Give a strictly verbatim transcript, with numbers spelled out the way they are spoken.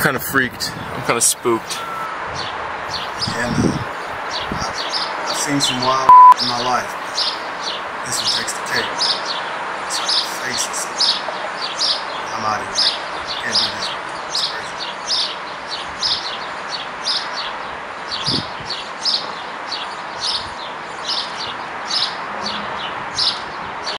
kind of freaked. I'm kind of spooked. And uh, I've, I've seen some wild in my life, but this one takes the cake. It's like faces. I'm out of here. Can't do this.